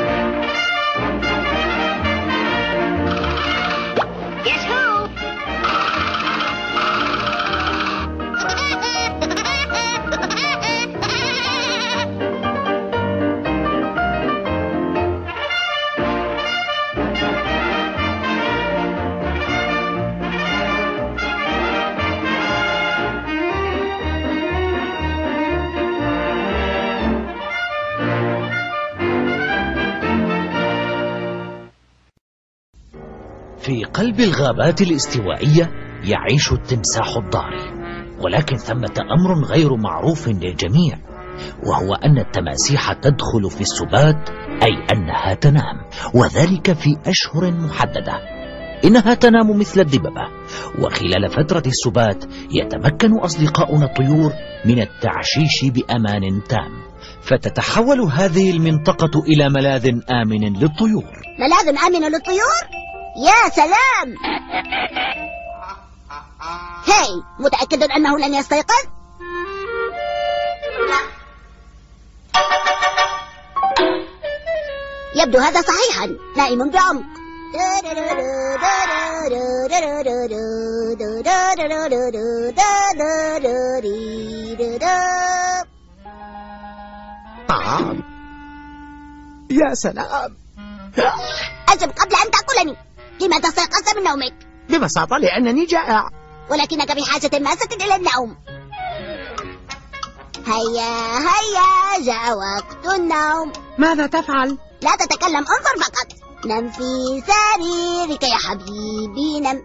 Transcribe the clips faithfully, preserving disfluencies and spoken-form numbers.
في قلب الغابات الاستوائية يعيش التمساح الضاري، ولكن ثمة أمر غير معروف للجميع، وهو أن التماسيح تدخل في السبات، أي أنها تنام، وذلك في أشهر محددة. إنها تنام مثل الدببة، وخلال فترة السبات يتمكن أصدقاؤنا الطيور من التعشيش بأمان تام، فتتحول هذه المنطقة إلى ملاذ آمن للطيور. ملاذ آمن للطيور؟ يا سلام! هاي، متأكد أنه لن يستيقظ؟ يبدو هذا صحيحا، نائم بعمق. طعام. يا سلام. أجب قبل أن تأكلني. لماذا استيقظت من نومك؟ ببساطة لأنني جائع. ولكنك بحاجة ماسة إلى النوم. هيا هيا، جاء وقت النوم. ماذا تفعل؟ لا تتكلم، انظر فقط. نم في سريرك يا حبيبي، نم.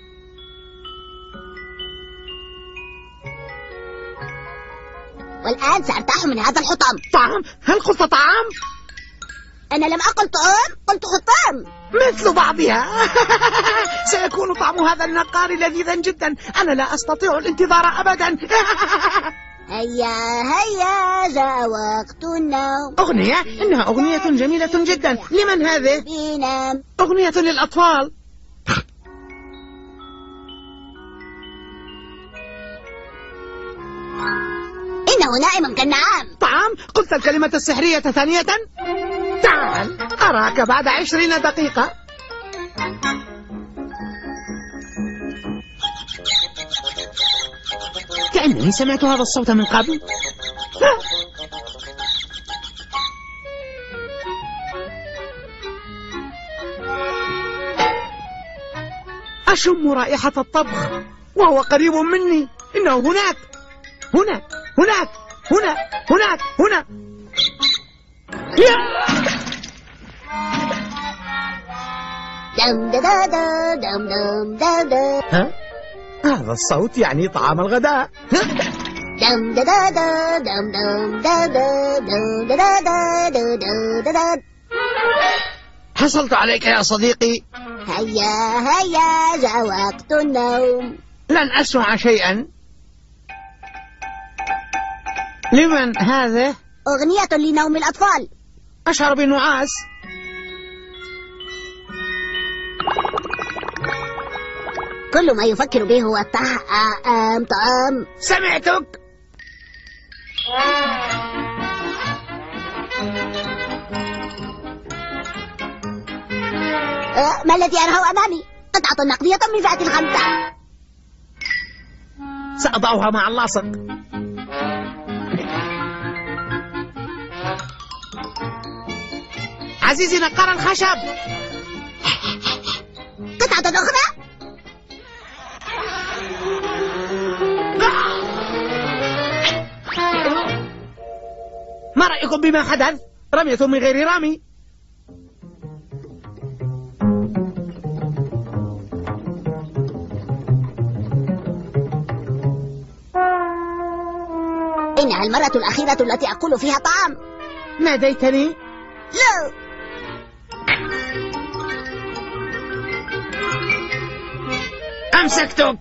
والآن سأرتاح من هذا الحطام. طعام؟ هل قلت طعام؟ أنا لم أقل طعام، قلت حطام. مثل بعضها. سيكون طعم هذا النقار لذيذا جدا. أنا لا أستطيع الانتظار أبدا. هيا هيا، جاء وقت النوم. أغنية؟ إنها أغنية جميلة جدا. لمن هذه؟ بينام. أغنية للأطفال. إنه نائم كالنعام. طعام؟ قلت الكلمة السحرية ثانية؟ تعال أراك بعد عشرين دقيقة. كأنني سمعت هذا الصوت من قبل. أشم رائحة الطبخ وهو قريب مني. إنه هناك هنا هناك هنا هناك هنا. دم دا دا دا دم دم دا دا. ها؟ هذا الصوت يعني طعام الغداء. دم دا دا دا دم دم دا دا دم دا دا دا دا دا دا. حصلت عليك يا صديقي. هيا هيا، جاء وقت النوم. لن أسمع شيئا. لمن هذا؟ أغنية لنوم الأطفال. أشعر بنعاس. كل ما يفكر به هو الطعام. طعام. سمعتك. أه، ما الذي أراه أمامي؟ قطعة نقدية من فئة الخمسة. سأضعها مع اللاصق. عزيزي نقار الخشب. قطعة أخرى. ما رأيكم بما حدث؟ رمية من غير رامي. إنها المرة الأخيرة التي أكل فيها طعام. ناديتني؟ لا. أمسكتك.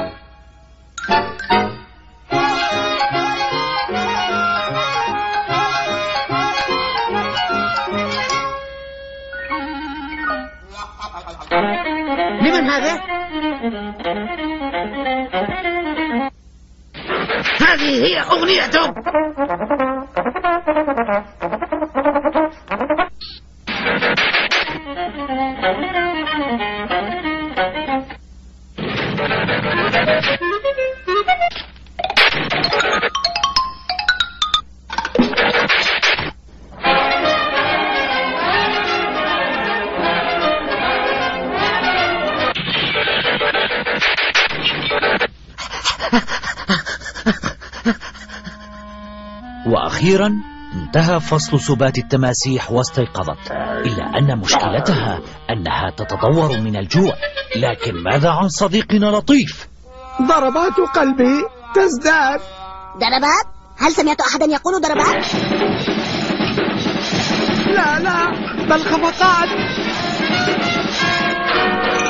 لمن هذا؟ هذه هي أغنيتك. وأخيرا انتهى فصل سبات التماسيح واستيقظت، إلا أن مشكلتها أنها تتضور من الجوع. لكن ماذا عن صديقنا لطيف؟ ضربات قلبي تزداد. ضربات؟ هل سمعت أحدا يقول ضربات؟ لا لا، بل خفقات.